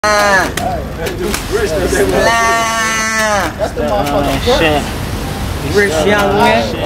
That's the motherfucker. Rich young man.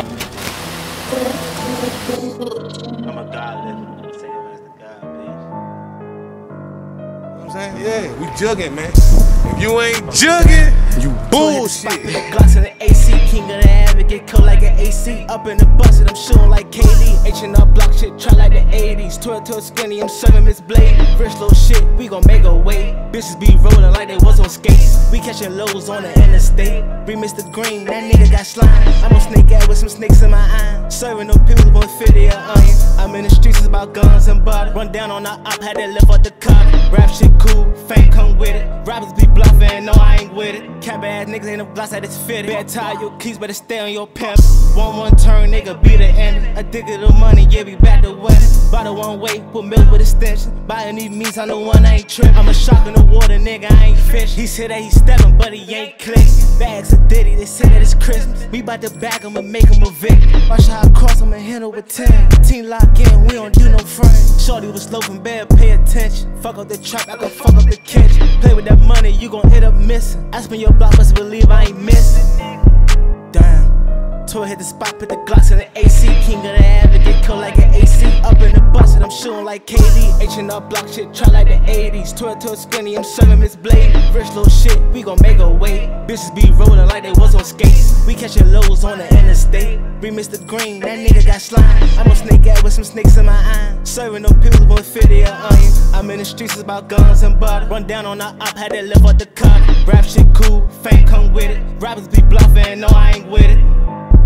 I'm a god living. Say your ass to God, bitch. You know what I'm saying? Yeah, we jugging, man. If you ain't jugging, you bullshit. Glocks in the AC, king of the advocate, cold like an AC. Up in the bus and I'm shooting like KD. H&R block shit, try like the 80s. 12 to a skinny, I'm serving Miss Blade. Rich little shit, we gon' make a way. Bitches be rolling like they was on skates. We catching lows on the interstate. We Mr. Green, that nigga got slime. I'm on snake ass with some snakes in my eye. Serving no people, 150 an onion. I'm in the streets, it's about guns and butter. Run down on the op, had that lift up the cut. Rap shit cool, fame come with it. Rappers be bluffing, no I ain't with it. Cap ass niggas ain't no glass that is fitted. Better tie your keys, better stay on your pimp. One turn, nigga, be the end. Addicted to money, yeah, we back to winning. Buy the one way, put milk with extension. Buying these means, I know one I ain't trippin'. I'm a shark in the water, nigga, I ain't fish. He said that he steppin', but he ain't click. Bags of Diddy, they say that it's Christmas. We bout to bag him and make him a victim. Watch how I cross him and handle with 10. Team lock in, we don't do no friends. Shorty was low from bed, pay attention. Fuck up the trap, I gon' fuck up the kitchen. Play with that money, you gon' end up missing. I spin your block, best believe I ain't missing. Damn. Tour hit the spot, put the Glocks in the AC. King of the advocate, cold like an AC. Up in the bus and I'm shooting like KD. H&R block shit, try like the 80s. 12 to a skinny, I'm serving Miss Blade. Rich little shit, we gon' make a way. Bitches be rolling like they was on skates. We catching lows on the interstate. We Mr. Green, that nigga got slime. I'm on snake ass with some snakes in my eye. Serving no pills, 150 an onion. I'm in the streets, it's about guns and butter. Run down on the op, had that lift up the cut. Rap shit cool, fame come with it. Rappers be bluffing, no I ain't with it.